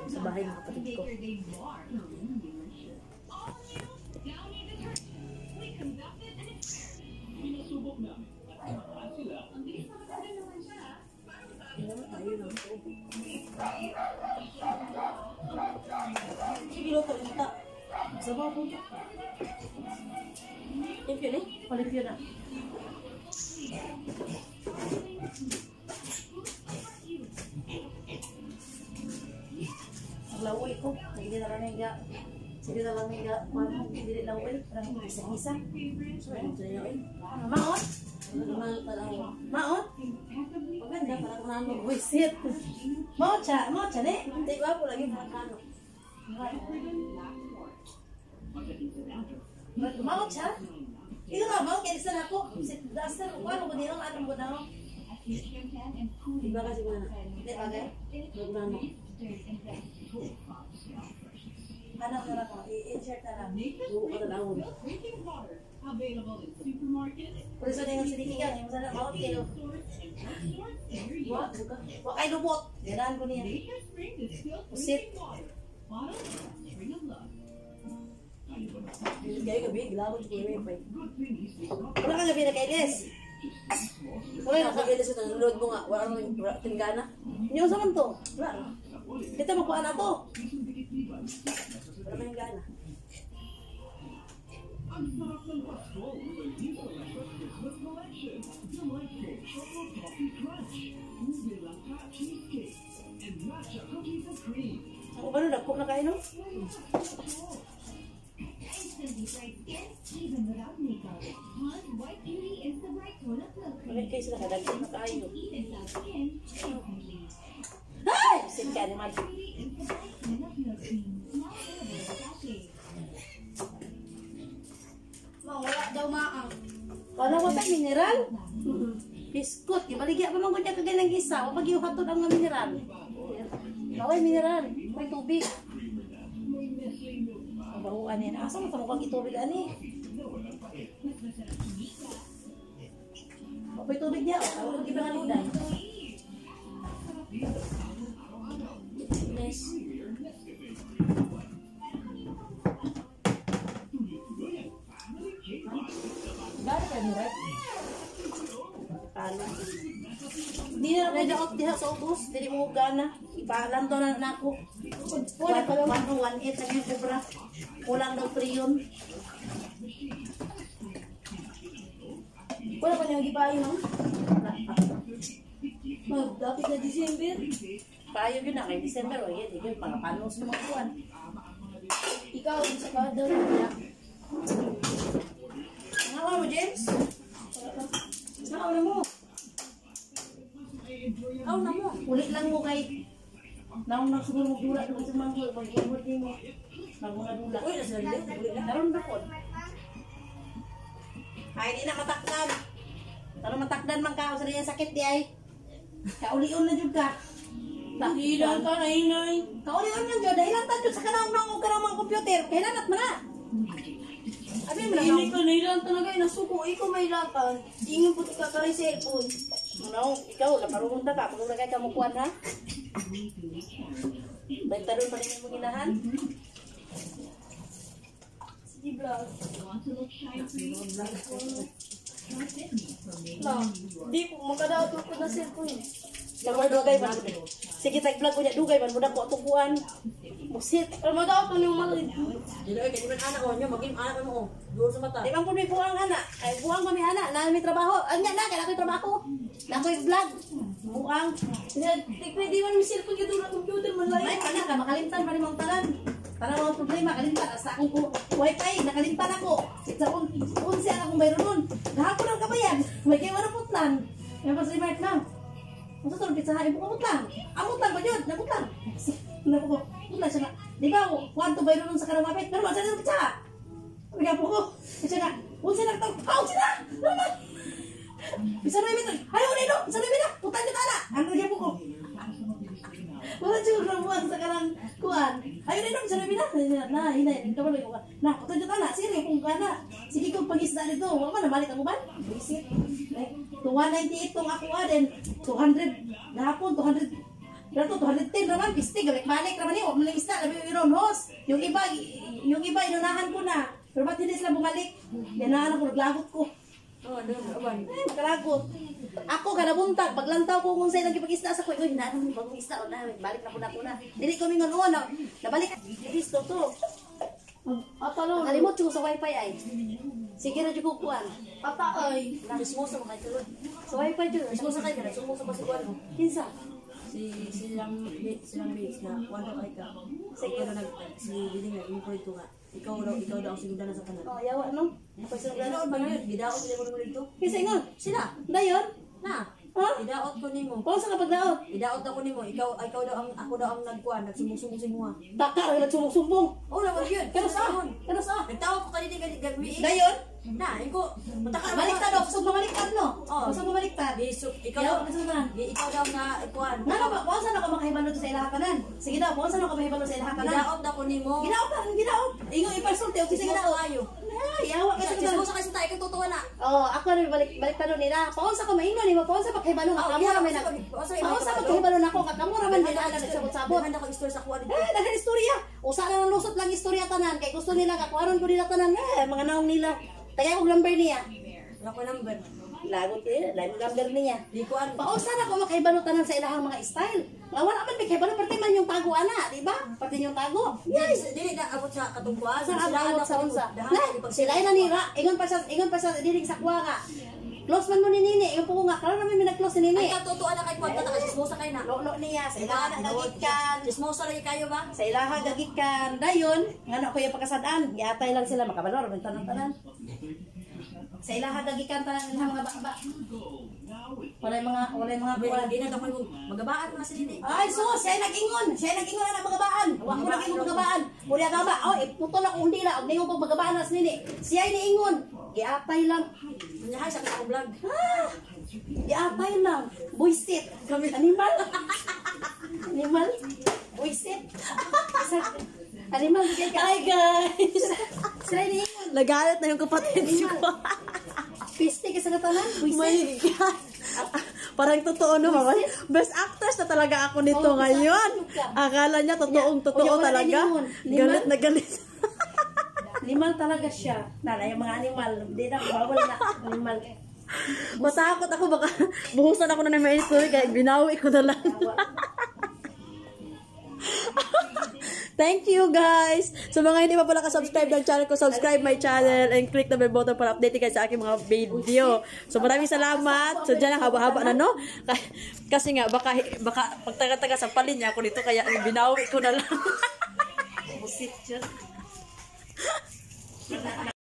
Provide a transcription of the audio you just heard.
sa bahay ng kapatid ko. Sige, luto kita. Sabaw po. Yung yun eh. Palit yun na. Naglaway ko. Hindi na lang nga. Sige na lang nga. Hindi na laway. Parang isa-isa. So, ito yun. Maon? Maon? Maganda. Parang nano. Wisit. Maon siya. Maon siya ne. Hindi ko po lagi parang nano. Maon siya? Ito nga, maon. Kaya isa na ako. Dasar ko. Ano ko nilong? Anong ko na? Diba kasi ko na? Hindi bagay? Magnano. Anak na lang ko, i-insert na lang. Buo ka na lang. Pero sa tingin sinikigan, yung sana maot kayo. Wak ay lubot. Ganahan ko niya. Usit. Gaya gabi, gilawin ko yung wifi. Wala ka gabi na kailis. Wala na kailis ito, nanood mo nga. Wala tinggana. Hindi ko saman to. Wala. Dito makuha na to. Wala kayong gana. Ako ba nun? Nagcook na kayo no? Bakit kayo sila kadagdag na kayo? Ay! Sin ka naman. Wala daw maang. Wala ko tayo mineral? Biskut. Ibaligya pa mga kanya kagay ng isa. Wapag yung hatod ang mga mineral. Baway mineral. May tubig. Bahuan yan. Asa mo tamukang itubig ani? May tubig niya. Tawag ko ibang aludan. Yes. Gano'n ka nila? Hindi na rin ako diha sa ubos. Hindi mo gana. Ipaalan to na ako. 118 sa yung kubra. Kulang daw 3 yun. Wala pa niyang gipain no? Magdapit na December. Payo yun na kay December. O yan, yun. Mga panos na mga buwan. Ikaw, sa kadar niya. Nangawa mo, James? Nangawa na mo. Aw na mo. Ulit lang mo kay... Naong nagsugal mo dula doon sa mga mag-iwad din mo. Nagmula-dula. Uy, nasa rin. Naroon na po. Ay, di na matakdan. Taro matakdan man ka. Sa rin yung sakit di ay. Kauli-un na dyan ka. Dahilan ka na inay. Kauli-un lang dyan. Dahilan ta dyan sa kanang mga computer. Kailanat mo na. Abi mo na Hindi ka nailan talaga. Nasuko. Ikaw may latan. Ingin po ka ka rin cellphone. Ano, ikaw, laparungan ka. Pag ulagay ka mukuan ha. Baitaron pa rin mo ginahan. Sige, vlog. Di po, magkadato ko na cellphone. Dugay man. Sige, tag-vlog ko niya. Dugay man. Muna ko itong kuhan. Busit. Pero magkadato niyo malid. Dili ay kani man anak ko nyo maging anak mo. Duol sa mata. Di man pud may buang anak. Ay buang kami anak, na may trabaho. Anya na kay ako'y trabaho. Na ako'y vlog. Buang. Tikwe di man mi cellphone ka doon computer man lang. Ay kana ka makalimtan pa ni mong tanan. Para mga problema kalimtan sa akong wifi nakalimtan ako. Sa unsi ang akong bayro nun. Gahapon ang kabayan. May kay wala putlan. May pa si Mark lang. Unsa to pizza ha ibu ko putlan. Amot lang ba jud? Naputlan. Napo. Putlan siya. Di ba, kwanto bayro nun sa karang mapit? Pero masa nang pizza? Pagka po ko. Kasi nga, unsa nagtang. Sila! Naman! Bisa na ibig. Ayaw na ino! Bisa na ibig na! Putan niyo tala! Ano niya po ko? Wala siya ramuan sa karang kuwan. Ayaw na ino! Bisa na ibig na! Na, hinay. Ito ba ko ka? Na, putan niyo tala. Sige, kung ka na. Sige, kung pag-isda nito. Wala man, nabalik ang uban. Visit. 298 tong ako din. 200. Gahapon, 200. Dato 210 naman, piste, balik naman yun. Maling isda, labi yung hos. Yung iba, inunahan ko na. Pero ba't hindi sila bumalik? Yanaan ako, naglagot ko. Oh, doon, aban. Makalagot. Ako, kanabuntag, paglantaw ko kung sa'yo nagkipag-isda sa kuya. Uy, hinaan mo bagong isda. O na, balik na po na. Dili ko mingon, nabalik. Listo to. Atalo. Nakalimot ko sa wifi ay. Sige na dyan kukuhan. Pataay. Nakismosa mo kayo tulad. Sa wifi dyan. Nakismosa kayo, nakismosa pa si kuhan mo. Kinsa? Silang mates na wala kay ka. Sige. Pero si Biling na import ko nga. Ikaw daw ang sinugdanan sa kanan. Oh, yawa no? Ako sa Ganoon ba yun? Gidaot nila mo dito? Kinsa ingon? Sila. Dayon? Na. Ha? Idaot ko nimo. Kung sa kapagdaot? Idaot ako nimo. Ikaw daw ang ako daw ang nagkuan, nagsumbong sa mo. Baka, nagsumbong-sumbong. Oh, naman yun. Pero sa? Pero sa? Nagtawag ko kanina gabi. Dayon? Na, iko. Mataka Baliktad o, kusog mamaliktad no? Oo. Kusog mamaliktad. Ikaw Yawa, daw. nasunan. Ikaw daw nga ikuan. Nga na ba, kung saan ako makahibalo sa ilaha kanan? Sige daw, kung saan ako makahibalo sa ilaha kanan? Gidaot ako nimo. Ginaot na, ginaot. Ingo, ipasulti, o kasi ginaot. Kayo. Ay, yawa kasi Kasi ko mo sa kasi tayo kang totoo na. Oh, ako na baliktad nila. Paon sa ko maingon, mo paon sa makahibalo nga. Kamo ra may nag. Paon sa makahibalo nako, kamo ra man nila nagsabot-sabot. Handa ko istorya sa kuan dito. Dahil istorya. Usa na ng lusot lang istorya tanan. Kay gusto nila kakuaron ko nila tanan. Mga naong nila. Tagay ko number niya. Ako number. Lagot lain number niya. Di ko an. Pausa na ko makahibalo tanan sa ilahang mga style. Nga wala man may kahibalo pati man yung tago ana, di ba? Pati yung tago. Yes, dili na abot sa katungkuan. Sa abot sa unsa. Dahan Sila na nira. Ingon pa sa dinig sa kuwa nga. Close man mo ni Nini. Ingon po ko nga karon naman may nag-close ni Nini. Ay katotoo na kay kwanta ka chismosa kay na. Lolo niya sa ilaha gagikan. Chismosa lagi kayo ba? Sa ilaha gagikan. Dayon, ngano ko yung pagkasadaan. Giatay lang sila makabalor man tanan. Sa ilaha gagikan tanan ng mga baba. Wala mga kuwan. Di na daw ko magabaan na si Dini. Ay, sus, siya nag-ingon na magabaan. Wa ko nag-ingon magabaan. Muli nga ba? Oh, iputol ako hindi la. Og ningon ko magabaan na si Nini. Siya niingon. Giatay lang. Nya sa ako vlog. Ah! Giatay lang. Buisit. Animal. Animal. Buisit. Animal. Hi guys. Siya niingon. Nagalit na yung kapatid ko. Piste ka sa katanan. Buisit. My God. Parang totoo no, mama. Best actress na talaga ako nito Oh, ngayon. Akala niya totoo Wala talaga. animal. Galit na galit. Animal talaga siya. Nala, yung mga animal. Hindi na, bawal na. Animal. Matakot ako baka buhusan ako na ng mainit tubig kaya binawi ko na lang. Thank you guys! Sa mga hindi pa pala ka-subscribe ng channel ko, subscribe my channel and click the bell button para update kayo sa aking mga video. So maraming salamat. So dyan ang haba-haba na no? Kasi nga baka pag taga-taga sa palin niya ako dito kaya binawi ko na lang. Busit yun.